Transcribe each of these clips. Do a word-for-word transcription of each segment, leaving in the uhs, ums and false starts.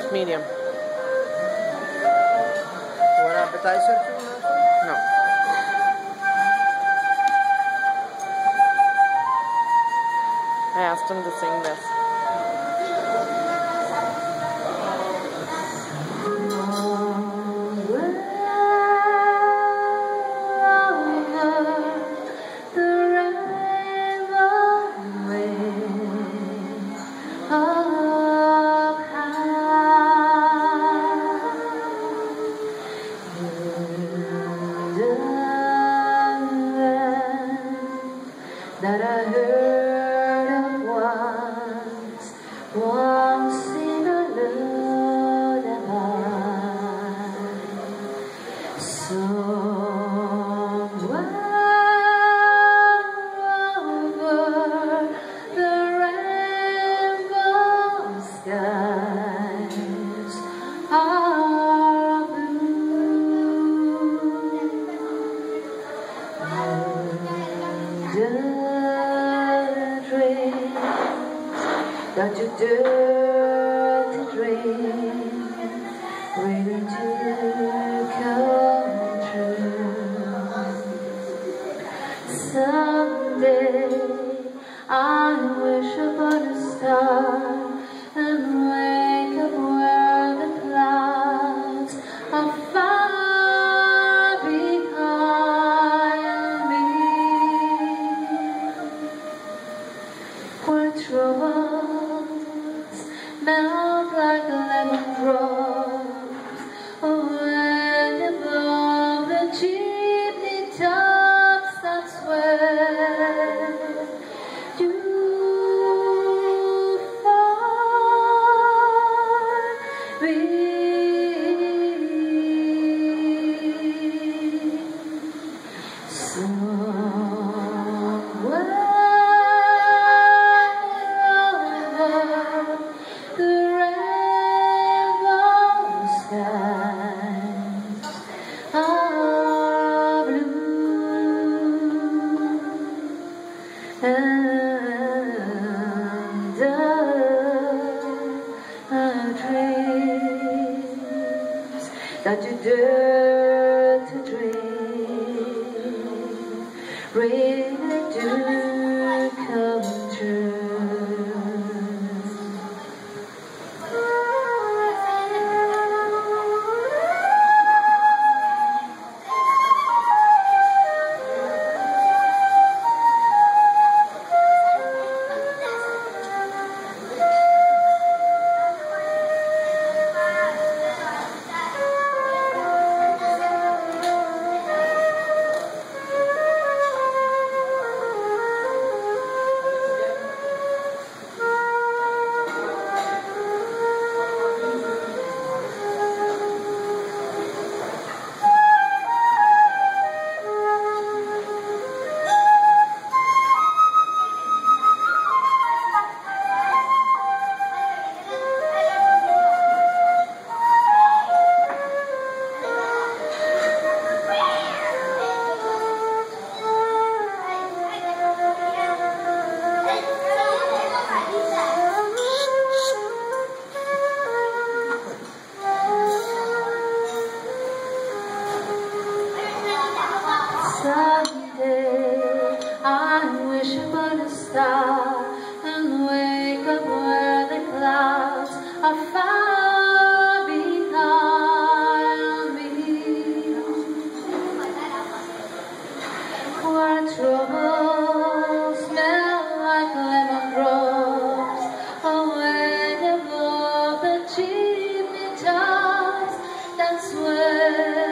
Medium. You want appetizer too? No. I asked him to sing this. That I heard of once, once in a lullaby. Somewhere over the rainbow skies are blue. That you dare to dream, waiting to come true. Someday I wish upon a star and wake up where the clouds are far behind me, where troubles melt like lemon drops away above the chimney tops. That's where you find me. Somewhere are blue, and the dreams that you dare to dream really do come true. Someday I wish upon a star and wake up where the clouds are far behind me, where troubles smell like lemon drops away above the chimney tops. That's where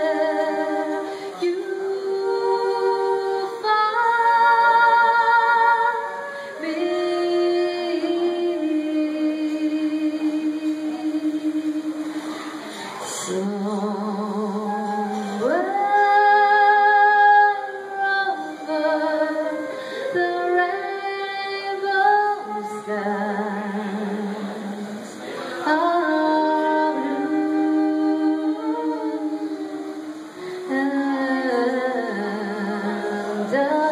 somewhere over the rainbow skies are blue, and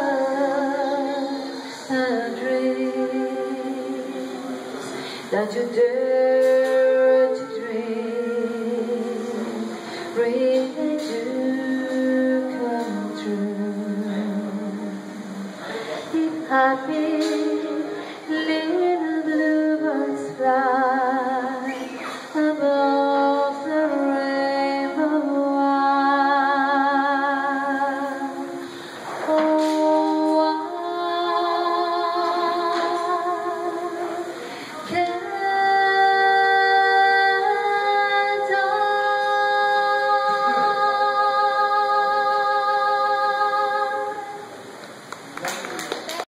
the dreams that you dare to dream happy